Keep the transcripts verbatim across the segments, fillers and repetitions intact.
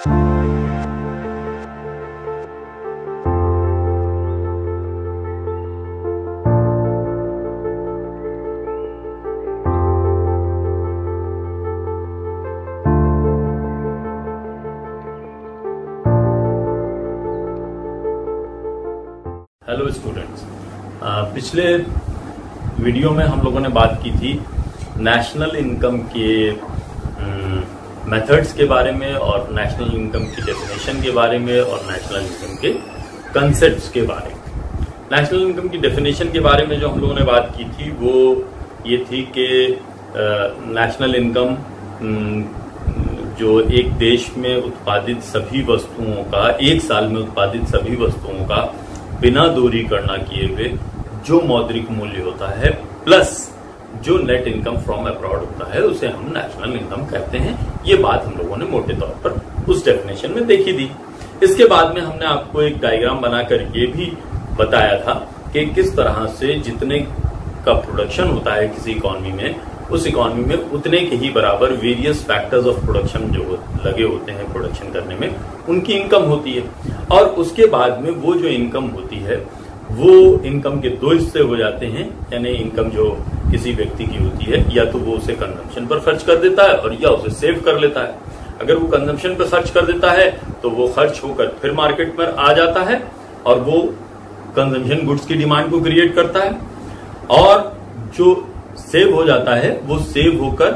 Hello students, पिछले video में हम लोगों ने बात की थी नेशनल इनकम के मेथड्स के बारे में और नेशनल इनकम की डेफिनेशन के बारे में और नेशनल इनकम के कंसेप्ट्स के बारे में। नेशनल इनकम की डेफिनेशन के बारे में जो हम लोगों ने बात की थी वो ये थी कि नेशनल इनकम जो एक देश में उत्पादित सभी वस्तुओं का, एक साल में उत्पादित सभी वस्तुओं का बिना दूरी करना किए हुए जो मौद्रिक मूल्य होता है प्लस जो नेट इनकम फ्रॉम अब्रॉड होता है उसे हम नेशनल इनकम कहते हैं। ये बात हम लोगों ने मोटे तौर पर उस डेफिनेशन में देखी थी। इसके बाद में हमने आपको एक डायग्राम बनाकर ये भी बताया था कि किस तरह से जितने का प्रोडक्शन होता है किसी इकोनॉमी में, उस इकोनॉमी में उतने के ही बराबर वेरियस फैक्टर्स ऑफ प्रोडक्शन जो लगे होते हैं प्रोडक्शन करने में, उनकी इनकम होती है। और उसके बाद में वो जो इनकम होती है वो इनकम के दो हिस्से हो जाते हैं। यानी इनकम जो किसी व्यक्ति की होती है, या तो वो उसे कंजम्पशन पर खर्च कर देता है और या उसे सेव कर लेता है। अगर वो कंजम्पशन पर खर्च कर देता है तो वो खर्च होकर फिर मार्केट में आ जाता है और वो कंजम्पशन गुड्स की डिमांड को क्रिएट करता है, और जो सेव हो जाता है वो सेव होकर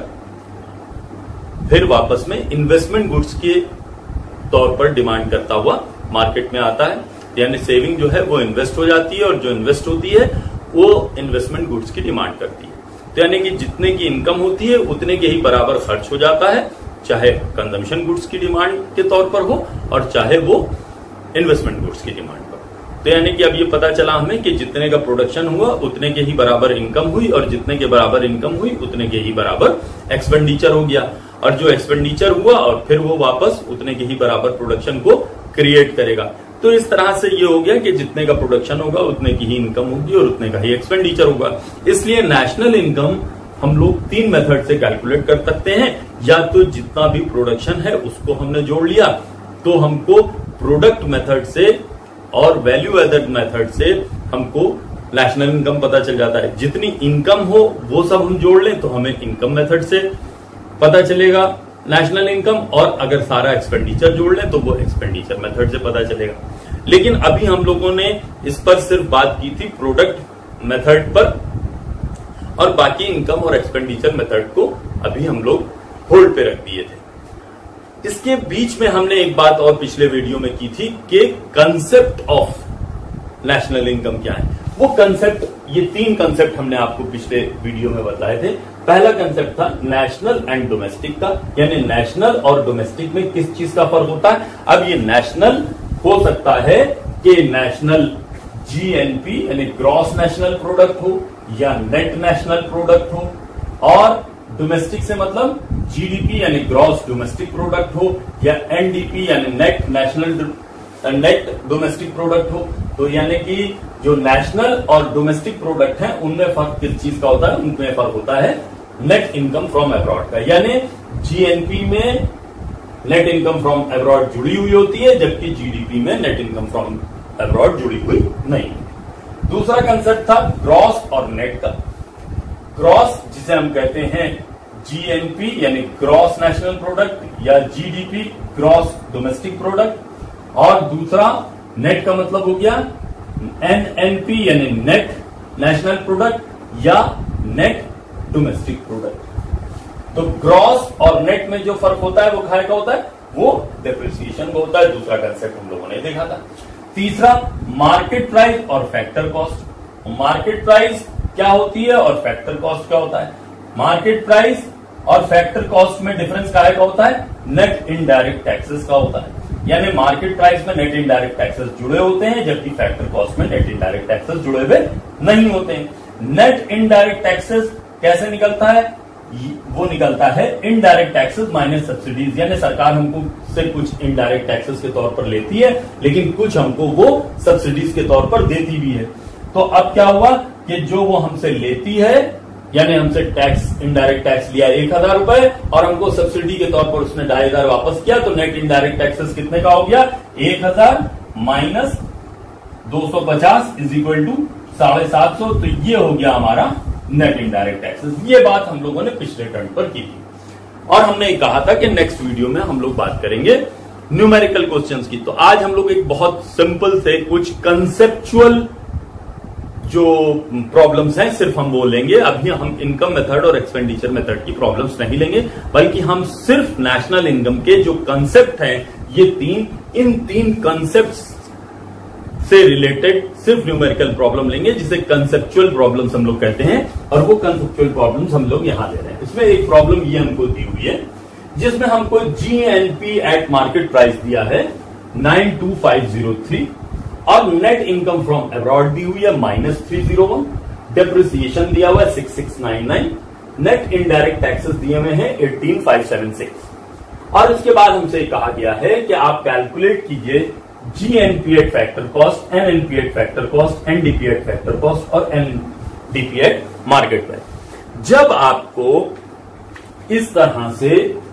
फिर वापस में इन्वेस्टमेंट गुड्स के तौर पर डिमांड करता हुआ मार्केट में आता है। यानी सेविंग जो है वो इन्वेस्ट हो जाती है और जो इन्वेस्ट होती है वो इन्वेस्टमेंट गुड्स की डिमांड करती है। तो यानी कि जितने की इनकम होती है उतने के ही बराबर खर्च हो जाता है, चाहे कंजम्पशन गुड्स की डिमांड के तौर पर हो और चाहे वो इन्वेस्टमेंट गुड्स की डिमांड पर। तो यानी कि अब ये पता चला हमें कि जितने का प्रोडक्शन हुआ उतने के ही बराबर इनकम हुई, और जितने के बराबर इनकम हुई उतने के ही बराबर एक्सपेंडिचर हो गया, और जो एक्सपेंडिचर हुआ और फिर वो वापस उतने के ही बराबर प्रोडक्शन को क्रिएट करेगा। तो इस तरह से ये हो गया कि जितने का प्रोडक्शन होगा उतने की ही इनकम होगी और उतने का ही एक्सपेंडिचर होगा। इसलिए नेशनल इनकम हम लोग तीन मेथड से कैलकुलेट कर सकते हैं। या तो जितना भी प्रोडक्शन है उसको हमने जोड़ लिया तो हमको प्रोडक्ट मेथड से और वैल्यू एडेड मेथड से हमको नेशनल इनकम पता चल जाता है। जितनी इनकम हो वो सब हम जोड़ लें तो हमें इनकम मेथड से पता चलेगा नेशनल इनकम, और अगर सारा एक्सपेंडिचर जोड़ लें तो वो एक्सपेंडिचर मेथड से पता चलेगा। लेकिन अभी हम लोगों ने इस पर सिर्फ बात की थी प्रोडक्ट मेथड पर, और बाकी इनकम और एक्सपेंडिचर मेथड को अभी हम लोग होल्ड पे रख दिए थे। इसके बीच में हमने एक बात और पिछले वीडियो में की थी कि कंसेप्ट ऑफ नेशनल इनकम क्या है। वो कंसेप्ट, ये तीन कंसेप्ट हमने आपको पिछले वीडियो में बताए थे। पहला कंसेप्ट था नेशनल एंड डोमेस्टिक का, यानी नेशनल और डोमेस्टिक में किस चीज का फर्क होता है। अब ये नेशनल हो सकता है कि नेशनल जीएनपी यानी ग्रॉस नेशनल प्रोडक्ट हो या नेट नेशनल प्रोडक्ट हो, और डोमेस्टिक से मतलब जीडीपी यानी ग्रॉस डोमेस्टिक प्रोडक्ट हो, या एनडीपी यानी net national net domestic product हो। तो यानी कि जो नेशनल और डोमेस्टिक प्रोडक्ट हैं उनमें फर्क किस चीज का होता है, उनमें फर्क होता है नेट इनकम फ्रॉम अब्रॉड का। यानी जीएनपी में नेट इनकम फ्रॉम अब्रॉड जुड़ी हुई होती है, जबकि जीडीपी में नेट इनकम फ्रॉम अब्रॉड जुड़ी हुई नहीं। दूसरा कंसेप्ट था ग्रॉस और नेट का। ग्रॉस जिसे हम कहते हैं जीएनपी यानी ग्रॉस नेशनल प्रोडक्ट, या जीडीपी ग्रॉस डोमेस्टिक प्रोडक्ट, और दूसरा नेट का मतलब हो गया एनएनपी यानी नेट नेशनल प्रोडक्ट या नेट डोमेस्टिक प्रोडक्ट। तो ग्रॉस और नेट में जो फर्क होता है वो खाए का होता है, वो डेप्रिसिएशन का होता है। दूसरा कंसेप्ट हम लोगों ने देखा था। तीसरा मार्केट प्राइस और फैक्टर कॉस्ट। मार्केट प्राइस क्या होती है और फैक्टर कॉस्ट क्या होता है। मार्केट प्राइस और फैक्टर कॉस्ट में डिफरेंस क्या का होता है, नेट इनडायरेक्ट टैक्सेस का होता है। यानी मार्केट प्राइस में नेट इनडायरेक्ट टैक्सेस जुड़े होते हैं, जबकि फैक्टर कॉस्ट में नेट इनडायरेक्ट टैक्सेस जुड़े हुए नहीं होते हैं। नेट इनडायरेक्ट टैक्सेस कैसे निकलता है, वो निकलता है इनडायरेक्ट टैक्सेस माइनस सब्सिडीज। यानी सरकार हमको से कुछ इनडायरेक्ट टैक्सेस के तौर पर लेती है, लेकिन कुछ हमको वो सब्सिडीज के तौर पर देती भी है। तो अब क्या हुआ कि जो वो हमसे लेती है यानी हमसे टैक्स इनडायरेक्ट टैक्स लिया एक हजार रुपए और हमको सब्सिडी के तौर पर उसने ढाई हजार वापस किया, तो नेट इनडायरेक्ट टैक्सेस कितने का हो गया? एक हजार माइनस दो सौ पचास इज इक्वल टू साढ़े सात सौ। तो ये हो गया हमारा नेट इनडायरेक्ट टैक्सेस। ये बात हम लोगों ने पिछले टर्न पर की थी और हमने कहा था कि नेक्स्ट वीडियो में हम लोग बात करेंगे न्यूमेरिकल क्वेश्चंस की। तो आज हम लोग एक बहुत सिंपल से कुछ कंसेप्चुअल जो प्रॉब्लम्स हैं सिर्फ हम वो लेंगे। अभी हम इनकम मेथड और एक्सपेंडिचर मेथड की प्रॉब्लम्स नहीं लेंगे, बल्कि हम सिर्फ नेशनल इनकम के जो कंसेप्ट हैं ये तीन, इन तीन कंसेप्ट से रिलेटेड सिर्फ न्यूमेरिकल प्रॉब्लम लेंगे, जिसे कंसेप्चुअल प्रॉब्लम्स हम लोग कहते हैं। और वो कंसेप्चुअल प्रॉब्लम्स हम लोग यहां ले रहे हैं। इसमें एक प्रॉब्लम ये हमको दी हुई है जिसमें हमको जीएनपी एट मार्केट प्राइस दिया है nine two five zero three और नेट इनकम फ्रॉम अब्रॉड दी हुई है minus three zero one, depreciation दिया हुआ है six six nine nine, net indirect taxes दिए हुए हैं एटीन फाइव सेवन सिक्स। और इसके बाद हमसे कहा गया है कि आप कैलकुलेट कीजिए GNP at factor cost, NNP at factor cost, NDP at factor cost और एनडीपी एट मार्केट प्राइस। जब आपको इस तरह से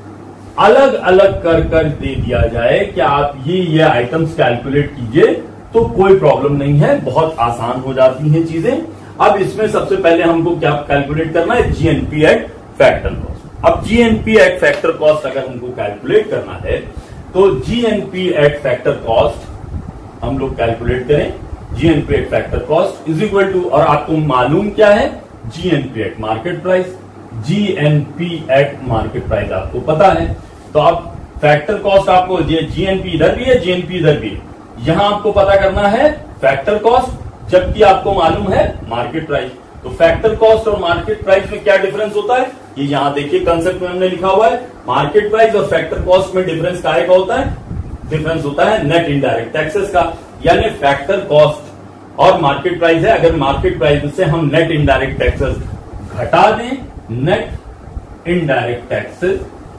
अलग अलग कर कर दे दिया जाए कि आप ये ये आइटम्स कैलकुलेट कीजिए तो कोई प्रॉब्लम नहीं है, बहुत आसान हो जाती हैं चीजें। अब इसमें सबसे पहले हमको क्या कैलकुलेट करना है? GNP at factor cost. अब जीएनपी एट फैक्टर कॉस्ट अगर हमको कैलकुलेट करना है तो जीएनपी एट फैक्टर कॉस्ट हम लोग कैलकुलेट करें। GNP at factor cost is equal to, और आपको मालूम क्या है? GNP at market price. GNP at market price आपको पता है, तो आप फैक्टर कॉस्ट आपको जीएनपी इधर भी है, जीएनपी इधर भी है, यहां आपको पता करना है फैक्टर कॉस्ट, जबकि आपको मालूम है मार्केट प्राइस। तो फैक्टर कॉस्ट और मार्केट प्राइस में क्या डिफरेंस होता है? ये यहां देखिए कंसेप्ट में हमने लिखा हुआ है, मार्केट प्राइस और फैक्टर कॉस्ट में डिफरेंस काहे का होता है? डिफरेंस होता है नेट इनडायरेक्ट टैक्सेस का। यानी फैक्टर कॉस्ट और मार्केट प्राइस है, अगर मार्केट प्राइस से हम नेट इनडायरेक्ट टैक्सेस घटा दें, नेट इनडायरेक्ट टैक्सेस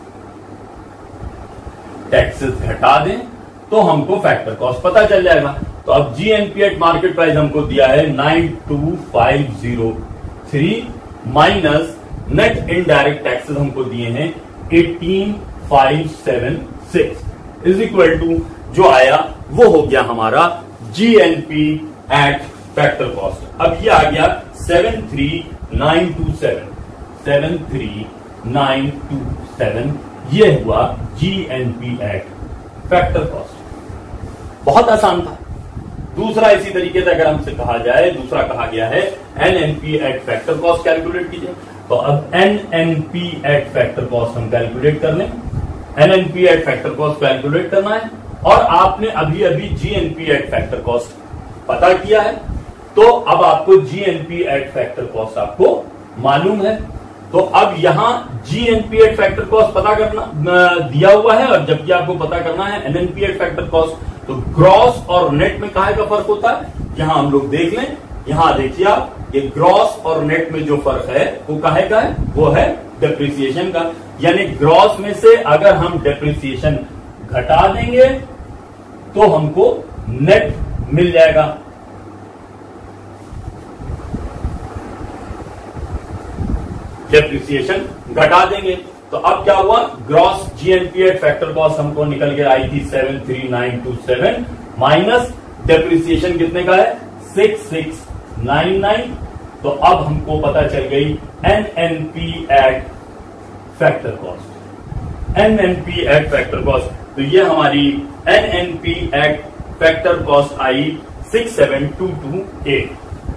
टैक्सेस घटा दें तो हमको फैक्टर कॉस्ट पता चल जाएगा। तो अब जीएनपी एट मार्केट प्राइस हमको दिया है nine two five zero three minus net indirect taxes हमको दिए हैं eighteen five seven six is equal to जो आया वो हो गया हमारा जीएनपी एट फैक्टर कॉस्ट। अब ये आ गया seven three nine two seven, seven three nine two seven, ये हुआ जीएनपी एट फैक्टर कॉस्ट। बहुत आसान था। दूसरा इसी तरीके से अगर हमसे कहा जाए, दूसरा कहा गया है NNP at factor cost calculate कीजिए। तो अब एनएनपी एट फैक्टर कॉस्ट हम कैलकुलेट कर लें। NNP at factor cost calculate करना है और आपने अभी अभी जीएनपी एट फैक्टर कॉस्ट पता किया है, तो अब आपको जीएनपी एट फैक्टर कॉस्ट आपको मालूम है। तो अब यहां जीएनपी एट फैक्टर कॉस्ट पता करना दिया हुआ है और जबकि आपको पता करना है एनएनपी एट फैक्टर कॉस्ट। तो ग्रॉस और नेट में काहे का फर्क होता है? यहां हम लोग देख लें, यहां देखिए आप, ये ग्रॉस और नेट में जो फर्क है वो काहे का है? वो है डेप्रिसिएशन का। यानी ग्रॉस में से अगर हम डेप्रिसिएशन घटा देंगे तो हमको नेट मिल जाएगा। डेप्रिसिएशन घटा देंगे तो अब क्या हुआ? Gross GNP at factor cost हमको निकल के आई थी seven three nine two seven minus depreciation कितने का है? Six six nine nine. तो अब हमको पता चल गई NNP at factor cost. NNP at factor cost, तो ये हमारी एनएनपी एट फैक्टर कॉस्ट आई six seven two two eight,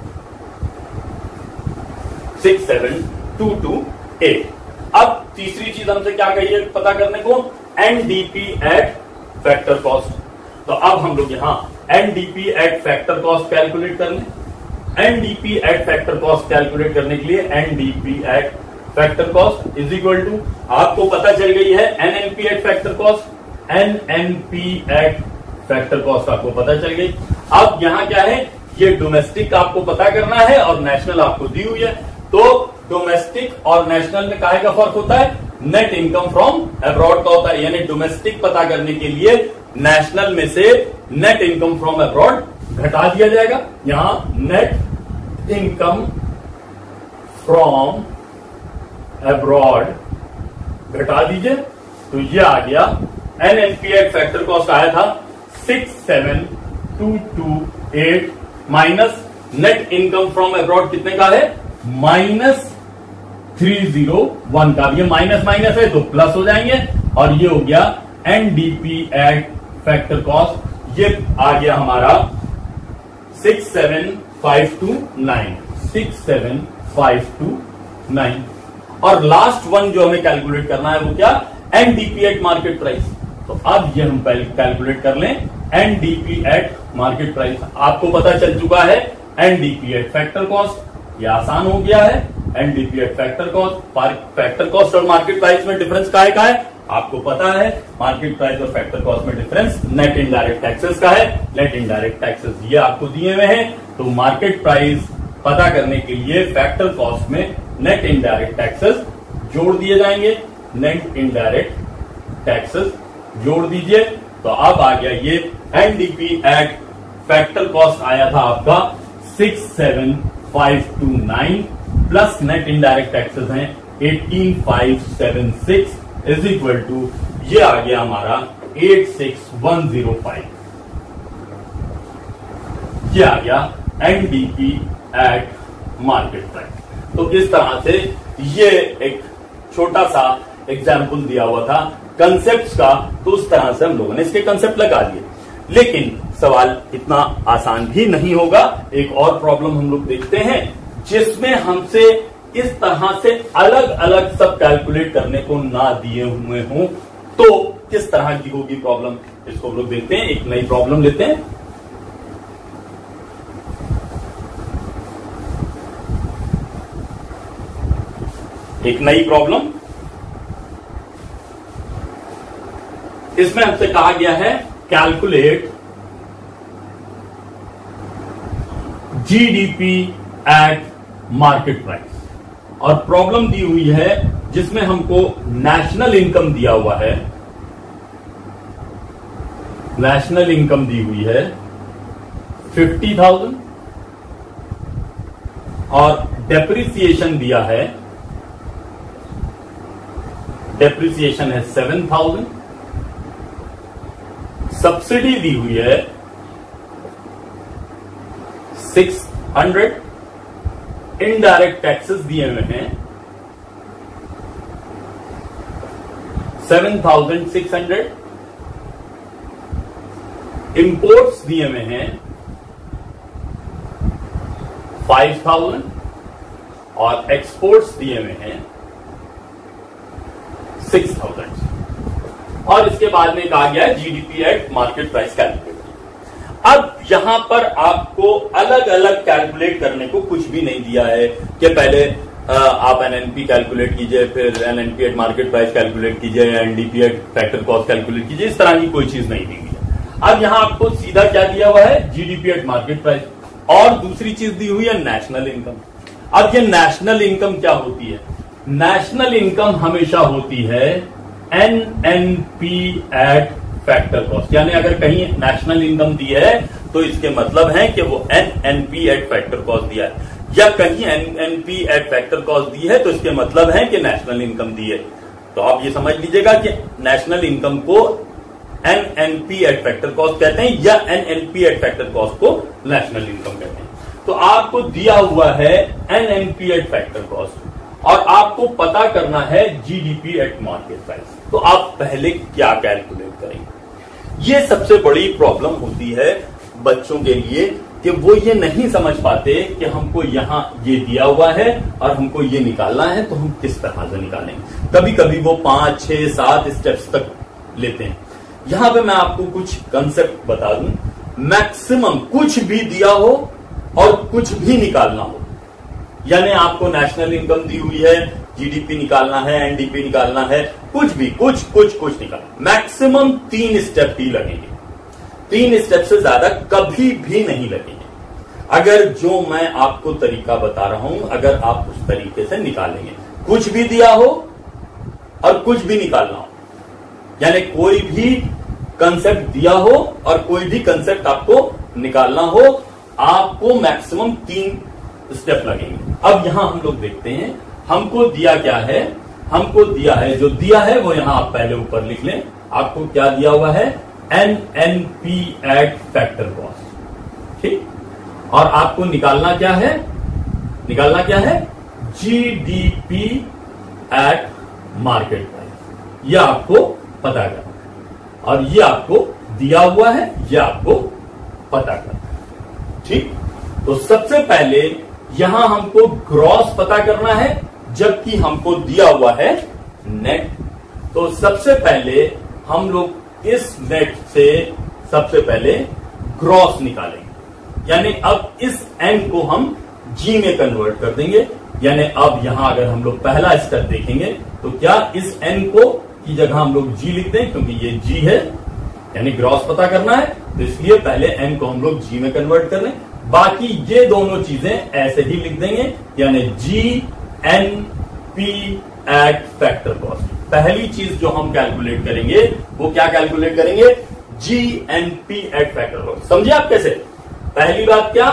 six seven two two eight. अब तीसरी चीज हमसे क्या कही पता करने को? NDP at factor cost. तो अब हम लोग यहां NDP at factor cost calculate कर लें। NDP at factor cost calculate करने के लिए NDP at factor cost is equal to, आपको पता चल गई है NNP at factor cost, NNP at factor cost आपको पता चल गई। अब यहां क्या है? ये डोमेस्टिक आपको पता करना है और नेशनल आपको दी हुई है। तो डोमेस्टिक और नेशनल में काहे का फर्क होता है? नेट इनकम फ्रॉम अब्रॉड का होता है। यानी डोमेस्टिक पता करने के लिए नेशनल में से नेट इनकम फ्रॉम अब्रॉड घटा दिया जाएगा। यहां नेट इनकम फ्रॉम अब्रॉड घटा दीजिए तो ये आ गया N N P at factor cost आया था six seven two two eight minus net income from abroad कितने का है माइनस थ्री जीरो वन का। ये माइनस माइनस है तो प्लस हो जाएंगे और ये हो गया एनडीपी एट फैक्टर कॉस्ट। ये आ गया हमारा six seven five two nine six seven five two nine. और लास्ट वन जो हमें कैलकुलेट करना है वो क्या एनडीपी एट मार्केट प्राइस। तो अब ये हम पहले कैलकुलेट कर लें एनडीपी एट मार्केट प्राइस। आपको पता चल चुका है एनडीपी एट फैक्टर कॉस्ट, ये आसान हो गया है। NDP at factor cost, factor cost और मार्केट प्राइस में डिफरेंस का है का है आपको पता है। मार्केट प्राइस और फैक्टर कॉस्ट में डिफरेंस नेट इनडायरेक्ट टैक्सेस का है। नेट इनडायरेक्ट टैक्सेस ये आपको दिए हुए हैं, तो मार्केट प्राइस पता करने के लिए फैक्टर कॉस्ट में नेट इनडायरेक्ट टैक्सेस जोड़ दिए जाएंगे। नेट इनडायरेक्ट टैक्सेस जोड़ दीजिए तो अब आ गया ये एनडीपी एट फैक्टर कॉस्ट आया था आपका six seven five two nine plus net indirect taxes हैं eighteen five seven six is equal to ये आ गया हमारा eight six one zero five. ये आ गया एनडीपी एट मार्केट प्राइस। तो इस तरह से ये एक छोटा सा एग्जाम्पल दिया हुआ था कंसेप्ट का, तो उस तरह से हम लोगों ने इसके कंसेप्ट लगा दिए। लेकिन सवाल इतना आसान भी नहीं होगा। एक और प्रॉब्लम हम लोग देखते हैं जिसमें हमसे इस तरह से अलग अलग सब कैलकुलेट करने को ना दिए हुए हों तो किस तरह की होगी प्रॉब्लम, इसको हम लोग देखते हैं। एक नई प्रॉब्लम लेते हैं। एक नई प्रॉब्लम, इसमें हमसे कहा गया है calculate GDP at market price. और प्रॉब्लम दी हुई है जिसमें हमको नेशनल इनकम दिया हुआ है, नेशनल इनकम दी हुई है फिफ्टी थाउजेंड और डेप्रिसिएशन दिया है, डेप्रिसिएशन है सेवन थाउजेंड, सब्सिडी दी हुई है सिक्स हंड्रेड, इनडायरेक्ट टैक्सेस दिए हुए हैं seven thousand six hundred, imports दिए हुए हैं फाइव थाउजेंड और एक्सपोर्ट्स दिए हुए हैं सिक्स थाउजेंड। और इसके बाद में कहा गया है GDP at market price calculate. अब यहां पर आपको अलग अलग कैलकुलेट करने को कुछ भी नहीं दिया है कि पहले आप एनएनपी कैलकुलेट कीजिए, फिर NNP at market price calculate कीजिए, NDP at factor cost calculate कीजिए। इस तरह की कोई चीज नहीं दी हुई है। अब यहां आपको सीधा क्या दिया हुआ है जीडीपी एट मार्केट प्राइस, और दूसरी चीज दी हुई है नेशनल इनकम। अब ये नेशनल इनकम क्या होती है? नेशनल इनकम हमेशा होती है एनएनपी एट फैक्टर कॉस्ट। यानी अगर कहीं नेशनल इनकम दी है तो इसके मतलब है कि वो एनएनपी एट फैक्टर कॉस्ट दिया है, या कहीं एनएनपी एट फैक्टर कॉस्ट दी है तो इसके मतलब है कि नेशनल इनकम दी है। तो आप ये समझ लीजिएगा कि नेशनल इनकम को एनएनपी एट फैक्टर कॉस्ट कहते हैं या एनएनपी एट फैक्टर कॉस्ट को नेशनल इनकम कहते हैं। तो आपको दिया हुआ है एनएनपी एट फैक्टर कॉस्ट और आपको पता करना है जीडीपी एट मार्केट प्राइस। तो आप पहले क्या कैलकुलेट करेंगे? ये सबसे बड़ी प्रॉब्लम होती है बच्चों के लिए कि वो ये नहीं समझ पाते कि हमको यहां ये दिया हुआ है और हमको ये निकालना है, तो हम किस तरह से निकालेंगे। कभी कभी वो पांच छह सात स्टेप्स तक लेते हैं। यहां पे मैं आपको कुछ कंसेप्ट बता दूं। मैक्सिमम कुछ भी दिया हो और कुछ भी निकालना हो, यानी आपको नेशनल इनकम दी हुई है, जीडीपी निकालना है, एनडीपी निकालना है, कुछ भी कुछ कुछ कुछ निकालना, मैक्सिमम तीन स्टेप ही लगेंगे। तीन स्टेप से ज्यादा कभी भी नहीं लगेंगे। अगर जो मैं आपको तरीका बता रहा हूं, अगर आप उस तरीके से निकालेंगे, कुछ भी दिया हो और कुछ भी निकालना हो, यानी कोई भी कंसेप्ट दिया हो और कोई भी कंसेप्ट आपको निकालना हो, आपको मैक्सिमम तीन स्टेप लगेंगे। अब यहां हम लोग देखते हैं हमको दिया क्या है। हमको दिया है, जो दिया है वो यहां आप पहले ऊपर लिख लें। आपको क्या दिया हुआ है, N N P at factor cost, ठीक। और आपको निकालना क्या है, निकालना क्या है, जीडीपी एट मार्केट प्राइस। यह आपको पता करना और ये आपको दिया हुआ है, यह आपको पता करना, ठीक। तो सबसे पहले यहां हमको ग्रॉस पता करना है, जबकि हमको दिया हुआ है नेट। तो सबसे पहले हम लोग इस नेट से सबसे पहले ग्रॉस निकालेंगे, यानी अब इस एन को हम जी में कन्वर्ट कर देंगे। यानी अब यहां अगर हम लोग पहला स्टेप देखेंगे तो क्या इस एन को की जगह हम लोग जी लिख दें, क्योंकि ये जी है, यानी ग्रॉस पता करना है, तो इसलिए पहले एन को हम लोग जी में कन्वर्ट कर लें। बाकी ये दोनों चीजें ऐसे ही लिख देंगे, यानी G N P at factor cost. पहली चीज जो हम कैलकुलेट करेंगे वो क्या कैलकुलेट करेंगे, G N P at factor cost. समझिए आप कैसे। पहली बात क्या,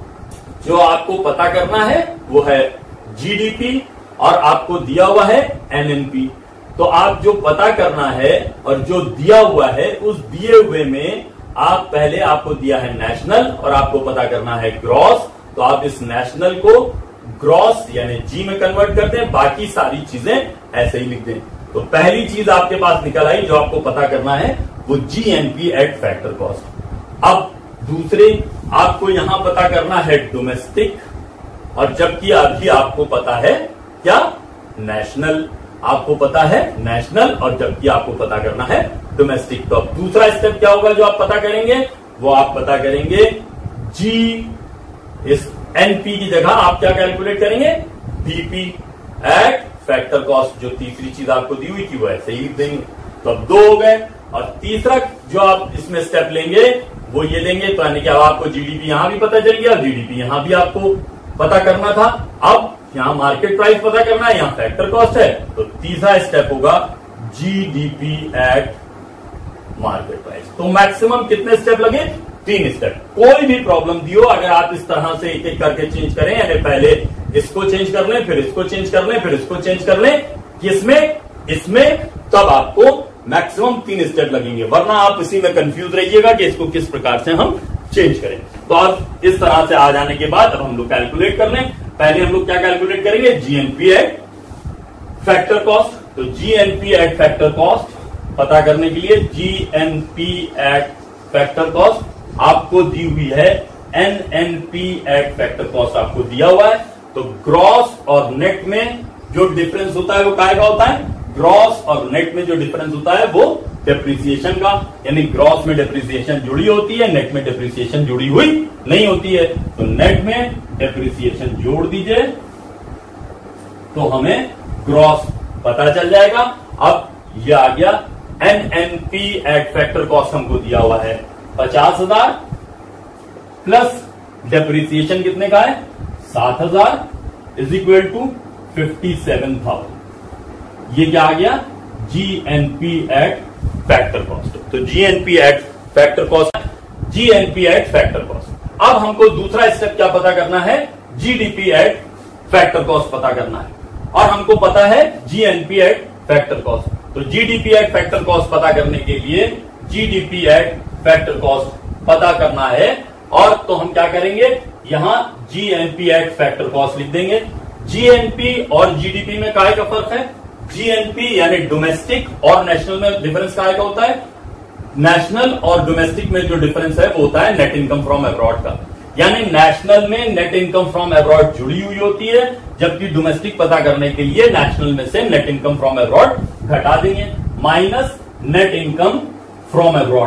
जो आपको पता करना है वो है जीडीपी और आपको दिया हुआ है एनएनपी। तो आप जो पता करना है और जो दिया हुआ है, उस दिए हुए में आप पहले आपको दिया है नेशनल और आपको पता करना है ग्रॉस। तो आप इस नेशनल को ग्रॉस यानी जी में कन्वर्ट करते हैं, बाकी सारी चीजें ऐसे ही लिख दें। तो पहली चीज आपके पास निकल आई, जो आपको पता करना है वो G N P at factor cost. अब दूसरे आपको यहां पता करना है डोमेस्टिक, और जबकि अभी आपको पता है क्या, नेशनल। आपको पता है नेशनल और जबकि आपको पता करना है डोमेस्टिक। तो अब दूसरा स्टेप क्या होगा जो आप पता करेंगे, वो आप पता करेंगे जी, इस एनपी की जगह आप क्या कैलकुलेट करेंगे, बीपी एट फैक्टर कॉस्ट। जो तीसरी चीज आपको दी हुई थी वो ऐसे ही लिख देंगे। तो अब दो हो गए, और तीसरा जो आप इसमें स्टेप लेंगे वो ये लेंगे, तो यानी कि अब आपको जीडीपी यहां भी पता चल गया, जीडीपी यहां भी आपको पता करना था। अब यहां मार्केट प्राइस पता करना है, यहां फैक्टर कॉस्ट है, तो तीसरा स्टेप होगा जीडीपी एट मार्केट प्राइस। तो मैक्सिमम कितने स्टेप लगे, तीन स्टेप। कोई भी प्रॉब्लम दियो, अगर आप इस तरह से एक एक करके चेंज करें, यानी पहले इसको चेंज कर लें, फिर इसको चेंज कर लें, फिर इसको चेंज कर लें, किसमें, इसमें, तब आपको मैक्सिमम तीन स्टेप लगेंगे। वरना आप इसी में कंफ्यूज रहिएगा कि इसको किस प्रकार से हम चेंज करें। तो अब इस तरह से आ जाने के बाद अब हम लोग कैलकुलेट कर लें। पहले हम लोग क्या कैलकुलेट करेंगे, जीएनपी एट फैक्टर कॉस्ट। तो जीएनपी एट फैक्टर कॉस्ट पता करने के लिए जीएनपी एट फैक्टर कॉस्ट आपको दी हुई है, एनएनपी एट फैक्टर कॉस्ट आपको दिया हुआ है। तो ग्रॉस और नेट में जो डिफरेंस होता है वो काय का होता है, ग्रॉस और नेट में जो डिफरेंस होता है वो डेप्रिसिएशन का, यानी ग्रॉस में डेप्रिसिएशन जुड़ी होती है, नेट में डेप्रिसिएशन जुड़ी हुई नहीं होती है। तो नेट में डेप्रिसिएशन जोड़ दीजिए तो हमें ग्रॉस पता चल जाएगा। अब यह आ गया एनएनपी एट फैक्टर कॉस्ट हमको दिया हुआ है पचास हजार प्लस डेप्रिसिएशन कितने का है, सात हजार is equal to fifty seven thousand. ये क्या आ गया, जीएनपी एट फैक्टर कॉस्ट। तो GNP at factor cost, GNP at factor cost. अब हमको दूसरा स्टेप क्या पता करना है, जीडीपी एट फैक्टर कॉस्ट पता करना है, और हमको पता है जीएनपी एट फैक्टर कॉस्ट। तो जीडीपी एट फैक्टर कॉस्ट पता करने के लिए जीडीपी एट फैक्टर कॉस्ट पता करना है, और तो हम क्या करेंगे, यहां जीएनपी एट फैक्टर कॉस्ट लिख देंगे। जीएनपी और जीडीपी में काय का फर्क है, जीएनपी यानी डोमेस्टिक और नेशनल में डिफरेंस काय का होता है, नेशनल और डोमेस्टिक में जो डिफरेंस है वो होता है नेट इनकम फ्रॉम अब्रॉड का। यानी नेशनल में नेट इनकम फ्रॉम अब्रॉड जुड़ी हुई होती है, जबकि डोमेस्टिक पता करने के लिए नेशनल में से नेट इनकम फ्रॉम अब्रॉड घटा देंगे, minus net income from abroad,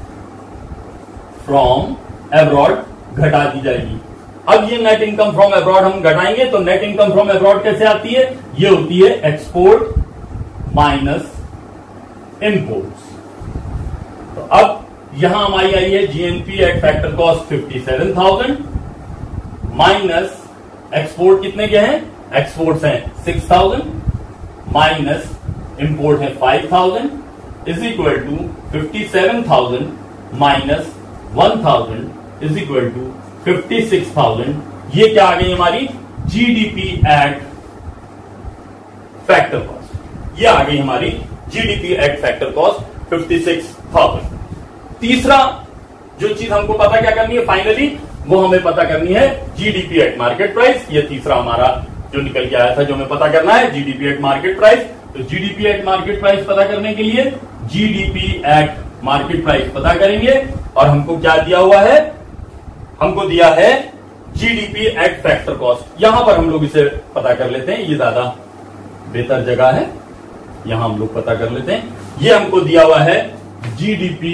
from abroad घटा दी जाएगी। अब ये नेट इनकम फ्रॉम अब्रॉड हम घटाएंगे तो नेट इनकम फ्रॉम अब्रॉड कैसे आती है, ये होती है एक्सपोर्ट माइनस इंपोर्ट्स। तो अब यहां हमारी आई है GNP at factor cost fifty seven thousand minus export कितने के हैं, एक्सपोर्ट्स हैं सिक्स थाउजेंड माइनस इंपोर्ट है five thousand is equal to fifty seven thousand minus one thousand is equal to fifty six thousand ये क्या आ गई हमारी GDP at factor cost, ये आ गई हमारी GDP at factor cost fifty six thousand. तीसरा जो चीज हमको पता क्या करनी है फाइनली, वो हमें पता करनी है जीडीपी एट मार्केट प्राइस। ये तीसरा हमारा जो निकल के आया था जो हमें पता करना है जीडीपी एट मार्केट प्राइस। तो जीडीपी एट मार्केट प्राइस पता करने के लिए जीडीपी एट मार्केट प्राइस पता करेंगे, और हमको क्या दिया हुआ है, हमको दिया है जीडीपी एट फैक्टर कॉस्ट। यहां पर हम लोग इसे पता कर लेते हैं, ये ज्यादा बेहतर जगह है, यहां हम लोग पता कर लेते हैं। ये हमको दिया हुआ है जीडीपी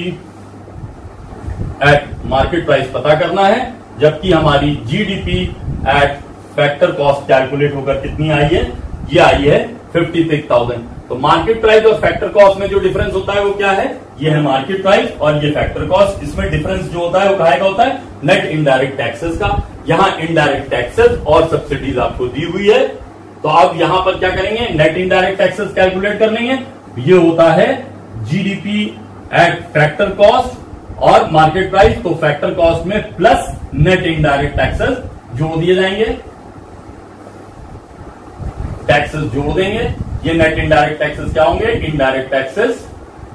एट मार्केट प्राइस पता करना है, जबकि हमारी GDP at factor cost calculate होकर कितनी आई है, ये आई है फिफ्टी सिक्स थाउजेंड। तो मार्केट प्राइस और फैक्टर कॉस्ट में जो डिफरेंस होता है वो क्या है, ये है मार्केट प्राइस और ये फैक्टर कॉस्ट। इसमें डिफरेंस जो होता है वो काहे का होता है, नेट इनडायरेक्ट टैक्सेस का। यहां इनडायरेक्ट टैक्सेस और सब्सिडीज आपको दी हुई है, तो आप यहां पर क्या करेंगे, नेट इनडायरेक्ट टैक्सेस कैलकुलेट कर लेंगे। ये होता है जीडीपी एट फैक्टर कॉस्ट और मार्केट प्राइस, तो फैक्टर कॉस्ट में प्लस नेट इनडायरेक्ट टैक्सेस जोड़ दिए जाएंगे, टैक्सेस जोड़ देंगे। ये नेट इनडायरेक्ट टैक्सेस क्या होंगे, इनडायरेक्ट टैक्सेस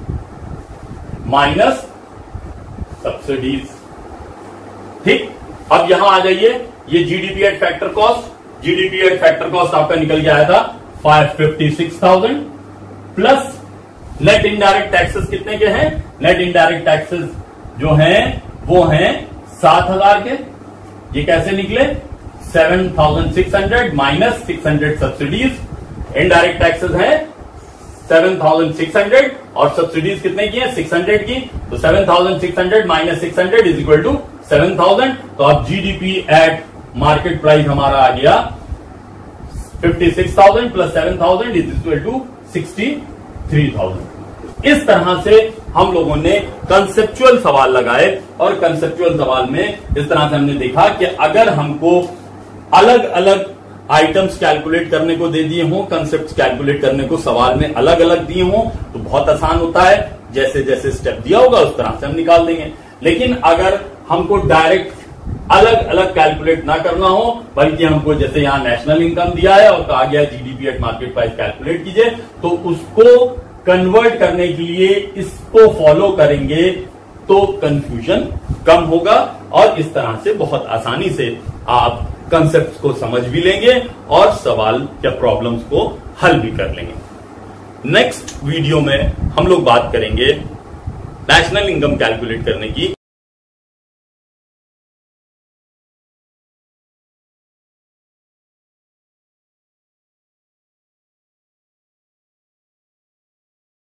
माइनस सब्सिडीज। ठीक, अब यहां आ जाइए, ये GDP at factor cost, GDP at factor cost आपका निकल के आया था five fifty six thousand plus net indirect taxes कितने के हैं, नेट इनडायरेक्ट टैक्सेस जो हैं वो हैं सात हजार के। ये कैसे निकले, seven thousand six hundred minus six hundred subsidies. Indirect taxes है सेवन थाउजेंड सिक्स हंड्रेड और सब्सिडीज कितने की है, सिक्स हंड्रेड की। तो seven thousand six hundred minus six hundred is equal to seven thousand. तो अब जीडीपी एट मार्केट प्राइस हमारा आ गया fifty six thousand plus seven thousand is equal to sixty three thousand. इस तरह से हम लोगों ने कंसेप्चुअल सवाल लगाए, और कंसेप्चुअल सवाल में इस तरह से हमने देखा कि अगर हमको अलग अलग आइटम्स कैलकुलेट करने को दे दिए हों, कंसेप्ट कैलकुलेट करने को सवाल में अलग अलग दिए हों, तो बहुत आसान होता है, जैसे जैसे स्टेप दिया होगा उस तरह से हम निकाल देंगे। लेकिन अगर हमको डायरेक्ट अलग अलग कैलकुलेट ना करना हो, बल्कि हमको जैसे यहां नेशनल इनकम दिया है और कहा गया GDP at market price calculate कीजिए, तो उसको कन्वर्ट करने के लिए इसको फॉलो करेंगे तो कंफ्यूजन कम होगा, और इस तरह से बहुत आसानी से आप कंसेप्ट्स को समझ भी लेंगे और सवाल या प्रॉब्लम्स को हल भी कर लेंगे। नेक्स्ट वीडियो में हम लोग बात करेंगे नेशनल इनकम कैलकुलेट करने की।